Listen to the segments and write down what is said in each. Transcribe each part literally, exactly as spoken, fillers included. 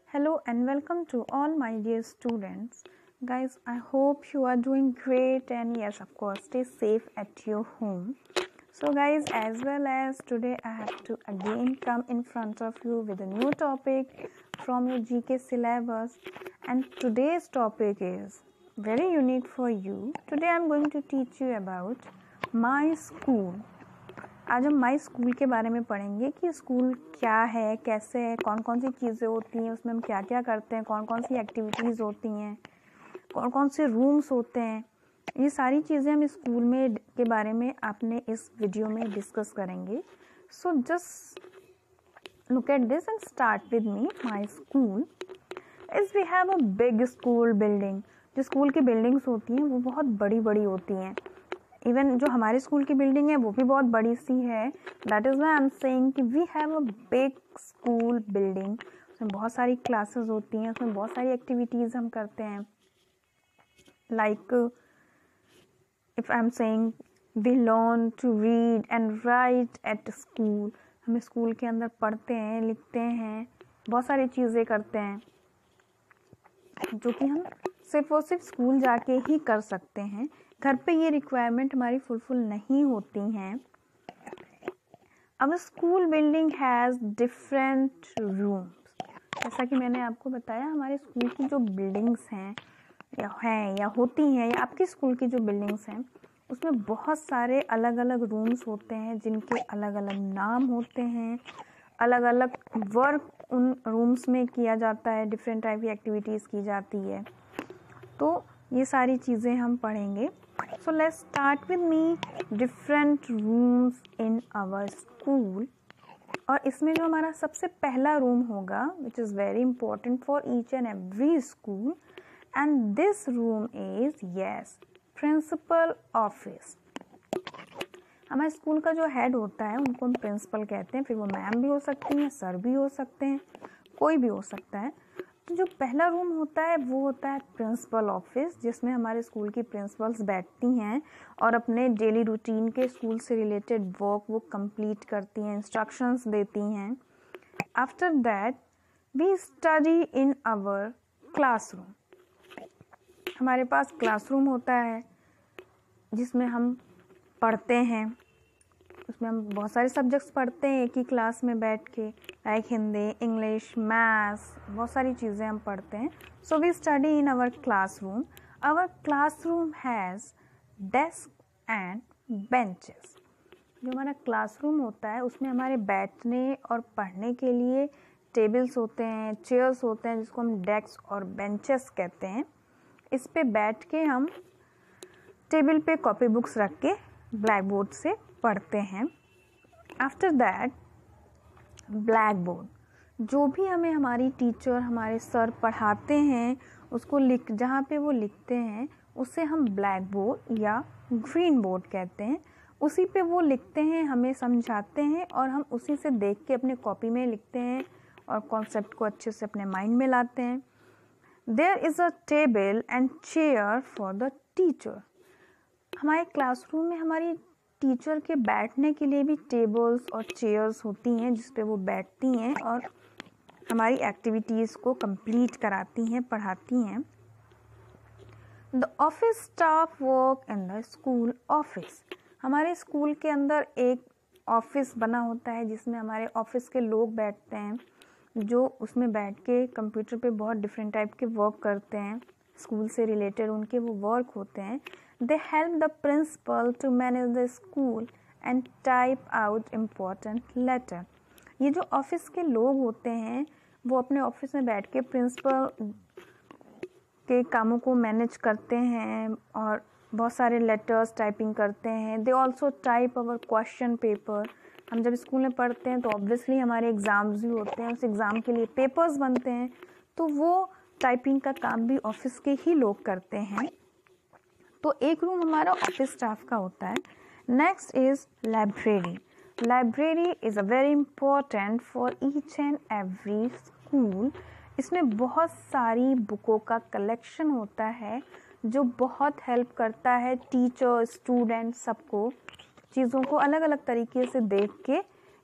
Hello and welcome to all my dear students. Guys, I hope you are doing great and yes, of course, stay safe at your home. So guys, as well as today I have to again come in front of you with a new topic from your G K syllabus, and today's topic is very unique for you. Today I am going to teach you about my school. आज हम my school के बारे में पढ़ेंगे कि school क्या है, कैसे है, कौन कौन सी चीज़ें होती हैं, उसमें हम क्या क्या करते हैं, कौन कौन सी एक्टिविटीज़ होती हैं, कौन कौन से रूम्स होते हैं। ये सारी चीज़ें हम स्कूल में के बारे में आपने इस वीडियो में डिस्कस करेंगे। So just look at this and start with me. My school is we have a big school building. जो स्कूल की बिल्डिंग्स होती हैं वो बहुत बड़ी बड़ी होती हैं। इवन जो हमारे स्कूल की बिल्डिंग है वो भी बहुत बड़ी सी है। That is why I am saying कि we have a big school building. उसमें बहुत सारी क्लासेस होती हैं, उसमें बहुत सारी एक्टिविटीज़ हम करते हैं। Like if I am saying we learn to read and write at school. हम स्कूल के अंदर पढ़ते हैं, लिखते हैं, बहुत सारी चीज़ें करते हैं जो कि हम सिर्फ और सिर्फ स्कूल जाके ही कर सकते हैं। घर पे ये रिक्वायरमेंट हमारी फुलफिल नहीं होती हैं। अब school building has different rooms. जैसा कि मैंने आपको बताया, हमारे स्कूल की जो बिल्डिंग्स हैं या हैं या होती हैं या आपके स्कूल की जो बिल्डिंग्स हैं उसमें बहुत सारे अलग अलग रूम्स होते हैं जिनके अलग अलग नाम होते हैं, अलग अलग वर्क उन रूम्स में किया जाता है, डिफरेंट टाइप की एक्टिविटीज़ की जाती है। तो ये सारी चीज़ें हम पढ़ेंगे। So let's start with me different rooms in our school. और इसमें जो हमारा सबसे पहला रूम होगा which is very important for each and every school, and this room is yes principal office. हमारे स्कूल का जो हेड होता है उनको हम प्रिंसिपल कहते हैं। फिर वो मैम भी हो सकती हैं, सर भी हो सकते हैं, कोई भी हो सकता है। तो जो पहला रूम होता है वो होता है प्रिंसिपल ऑफिस, जिसमें हमारे स्कूल की प्रिंसिपल्स बैठती हैं और अपने डेली रूटीन के स्कूल से रिलेटेड वर्क वो कंप्लीट करती हैं, इंस्ट्रक्शंस देती हैं। After that we study in our classroom. हमारे पास क्लासरूम होता है जिसमें हम पढ़ते हैं। उसमें हम बहुत सारे सब्जेक्ट्स पढ़ते हैं एक ही क्लास में बैठ के, लाइक हिंदी, इंग्लिश, मैथ्स, बहुत सारी चीज़ें हम पढ़ते हैं। So we study in our classroom. Our classroom has desk and benches. जो हमारा क्लासरूम होता है उसमें हमारे बैठने और पढ़ने के लिए टेबल्स होते हैं, चेयर्स होते हैं, जिसको हम डेस्क और बेंचेस कहते हैं। इस पे बैठ के हम टेबल पे कॉपी बुक्स रख के ब्लैक बोर्ड से पढ़ते हैं। आफ्टर दैट ब्लैक बोर्ड, जो भी हमें हमारी टीचर, हमारे सर पढ़ाते हैं उसको लिख जहाँ पे वो लिखते हैं उसे हम ब्लैक बोर्ड या ग्रीन बोर्ड कहते हैं। उसी पे वो लिखते हैं, हमें समझाते हैं और हम उसी से देख के अपने कॉपी में लिखते हैं और कॉन्सेप्ट को अच्छे से अपने माइंड में लाते हैं। There is a table and chair for the teacher. हमारे क्लासरूम में हमारी टीचर के बैठने के लिए भी टेबल्स और चेयर्स होती हैं जिस पे वो बैठती हैं और हमारी एक्टिविटीज़ को कंप्लीट कराती हैं, पढ़ाती हैं। The office staff work in the school office. हमारे स्कूल के अंदर एक ऑफिस बना होता है जिसमें हमारे ऑफिस के लोग बैठते हैं, जो उसमें बैठ के कंप्यूटर पे बहुत डिफरेंट टाइप के वर्क करते हैं, स्कूल से रिलेटेड उनके वो वर्क होते हैं। They help the principal to manage the school and type out important letter. ये जो ऑफिस के लोग होते हैं वो अपने ऑफिस में बैठ के प्रिंसिपल के कामों को मैनेज करते हैं और बहुत सारे लेटर्स टाइपिंग करते हैं। They also type our question paper. हम जब स्कूल में पढ़ते हैं तो ऑब्वियसली हमारे एग्ज़ाम्स भी होते हैं, उस एग्ज़ाम के लिए पेपर्स बनते हैं, तो वो टाइपिंग का काम भी ऑफिस के ही लोग करते हैं। तो एक रूम हमारा ऑफिस स्टाफ का होता है। Next is library. Library is a very important for each and every school. इसमें बहुत सारी बुकों का कलेक्शन होता है जो बहुत हेल्प करता है टीचर, स्टूडेंट, सबको चीज़ों को अलग अलग तरीके से देख के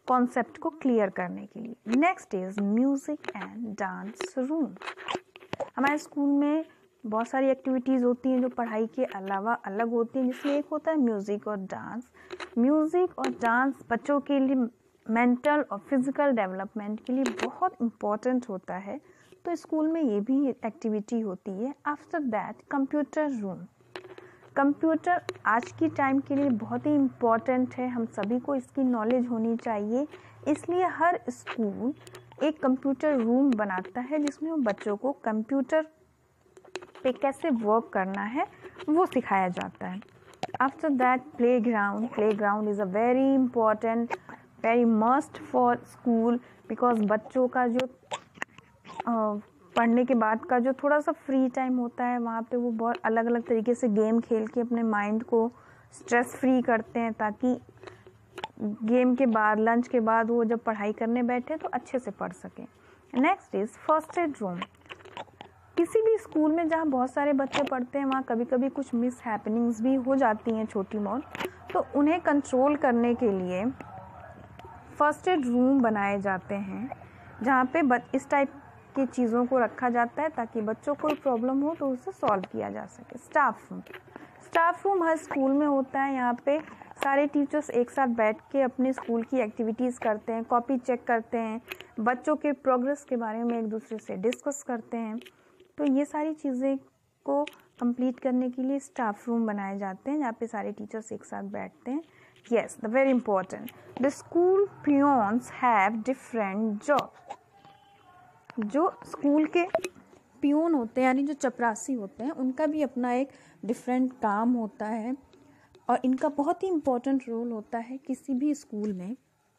कॉन्सेप्ट को क्लियर करने के लिए। Next is music and dance room. हमारे स्कूल में बहुत सारी एक्टिविटीज़ होती हैं जो पढ़ाई के अलावा अलग होती हैं, जिसमें एक होता है म्यूज़िक और डांस। म्यूज़िक और डांस बच्चों के लिए मेंटल और फिज़िकल डेवलपमेंट के लिए बहुत इम्पॉर्टेंट होता है, तो स्कूल में ये भी एक्टिविटी होती है। After that computer room. Computer आज की टाइम के लिए बहुत ही इम्पॉर्टेंट है, हम सभी को इसकी नॉलेज होनी चाहिए, इसलिए हर स्कूल एक कंप्यूटर रूम बनाता है जिसमें वो बच्चों को कंप्यूटर पे कैसे वर्क करना है वो सिखाया जाता है। After that play ground. Play ground is a very important, very must for school, because बच्चों का जो uh, पढ़ने के बाद का जो थोड़ा सा फ्री टाइम होता है वहाँ पे वो बहुत अलग अलग तरीके से गेम खेल के अपने माइंड को स्ट्रेस फ्री करते हैं, ताकि गेम के बाद, लंच के बाद वो जब पढ़ाई करने बैठे तो अच्छे से पढ़ सकें। Next is first aid room. किसी भी स्कूल में जहाँ बहुत सारे बच्चे पढ़ते हैं वहाँ कभी कभी कुछ मिस हैपनिंग्स भी हो जाती हैं छोटी मोट, तो उन्हें कंट्रोल करने के लिए फर्स्ट एड रूम बनाए जाते हैं जहाँ पे इस टाइप की चीज़ों को रखा जाता है ताकि बच्चों को कोई प्रॉब्लम हो तो उसे सॉल्व किया जा सके। Staff room. स्टाफ रूम हर स्कूल में होता है, यहाँ पे सारे टीचर्स एक साथ बैठ के अपने स्कूल की एक्टिविटीज़ करते हैं, कॉपी चेक करते हैं, बच्चों के प्रोग्रेस के बारे में एक दूसरे से डिस्कस करते हैं। तो ये सारी चीज़ें को कंप्लीट करने के लिए स्टाफ रूम बनाए जाते हैं जहाँ पे सारे टीचर्स एक साथ बैठते हैं। Yes, the very important, the school peons have different job. जो स्कूल के पियोन होते हैं यानी जो चपरासी होते हैं उनका भी अपना एक डिफरेंट काम होता है और इनका बहुत ही इम्पोर्टेंट रोल होता है किसी भी स्कूल में।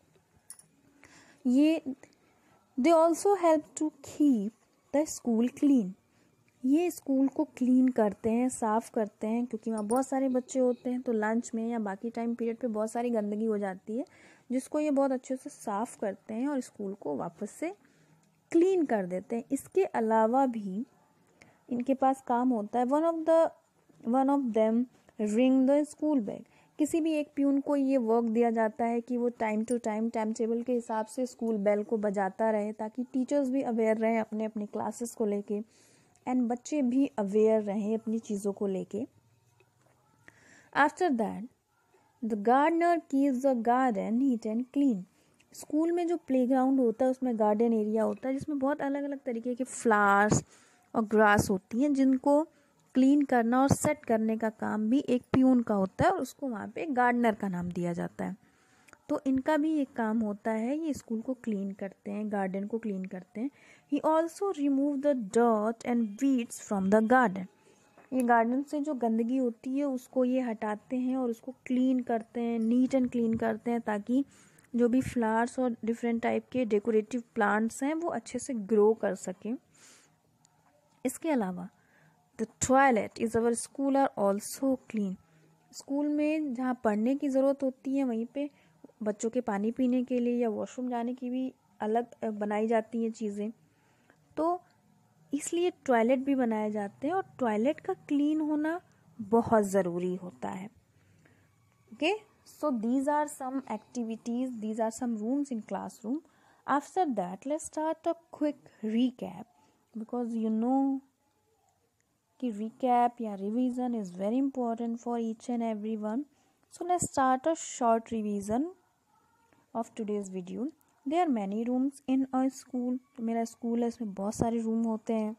ये they also help to keep the school clean. ये स्कूल को क्लीन करते हैं, साफ़ करते हैं, क्योंकि वहाँ बहुत सारे बच्चे होते हैं तो लंच में या बाकी टाइम पीरियड पे बहुत सारी गंदगी हो जाती है, जिसको ये बहुत अच्छे से साफ़ करते हैं और स्कूल को वापस से क्लीन कर देते हैं। इसके अलावा भी इनके पास काम होता है, one of the one of them ring the school bell. किसी भी एक प्यून को ये वर्क दिया जाता है कि वो time to time time table के हिसाब से स्कूल बेल को बजाता रहे, ताकि टीचर्स भी अवेयर रहें अपने अपने क्लासेस को लेके एंड बच्चे भी अवेयर रहें अपनी चीज़ों को लेके। After that the gardener keeps the garden neat and clean. School में जो प्लेग्राउंड होता है उसमें गार्डन एरिया होता है जिसमें बहुत अलग अलग तरीके के फ्लावर्स और ग्रास होती हैं, जिनको क्लीन करना और सेट करने का काम भी एक प्यून का होता है और उसको वहाँ पे गार्डनर का नाम दिया जाता है। तो इनका भी एक काम होता है, ये स्कूल को क्लीन करते हैं, गार्डन को क्लीन करते हैं। He also remove the dirt and weeds from the garden. ये गार्डन से जो गंदगी होती है उसको ये हटाते हैं और उसको क्लीन करते हैं, नीट एंड क्लीन करते हैं, ताकि जो भी फ्लावर्स और डिफरेंट टाइप के डेकोरेटिव प्लांट्स हैं वो अच्छे से ग्रो कर सकें। इसके अलावा the toilet is our school are also clean. School में जहाँ पढ़ने की ज़रूरत होती है वहीं पे बच्चों के पानी पीने के लिए या वॉशरूम जाने की भी अलग बनाई जाती हैं चीज़ें, तो इसलिए टॉयलेट भी बनाए जाते हैं और टॉयलेट का क्लीन होना बहुत ज़रूरी होता है। Okay, so these are some activities, these are some rooms in classroom. After that let's start a quick recap, because you know कि recap या revision is very important for each and everyone. So let's start a short revision of today's video. There are many rooms in a school. तो मेरा school है, इसमें बहुत सारे room होते हैं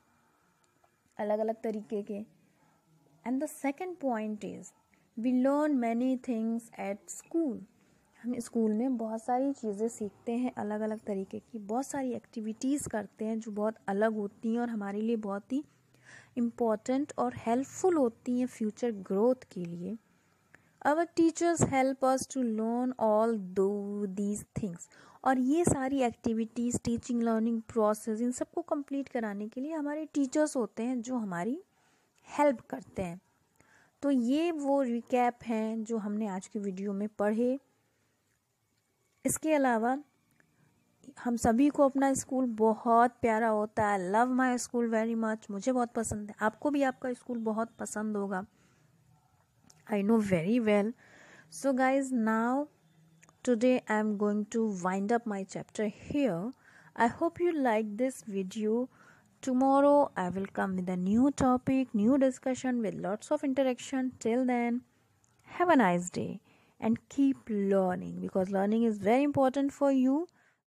अलग अलग तरीके के। And the second point is we learn many things at school. हम स्कूल में बहुत सारी चीज़ें सीखते हैं अलग अलग तरीके की, बहुत सारी एक्टिविटीज़ करते हैं जो बहुत अलग होती हैं और हमारे लिए बहुत ही इम्पॉर्टेंट और हेल्पफुल होती हैं फ्यूचर ग्रोथ के लिए। Our teachers help us to learn all these things. और ये सारी एक्टिविटीज़, टीचिंग लर्निंग प्रोसेस, इन सबको कंप्लीट कराने के लिए हमारे टीचर्स होते हैं जो हमारी हेल्प करते हैं। तो ये वो रिकैप हैं जो हमने आज की वीडियो में पढ़े। इसके अलावा हम सभी को अपना स्कूल बहुत प्यारा होता है। Love my school very much, मुझे बहुत पसंद है, आपको भी आपका स्कूल बहुत पसंद होगा, I know very well. So guys, now today I'm going to wind up my chapter here. I hope you like this video. Tomorrow I will come with a new topic, new discussion with lots of interaction. Till then, have a nice day and keep learning, because learning is very important for you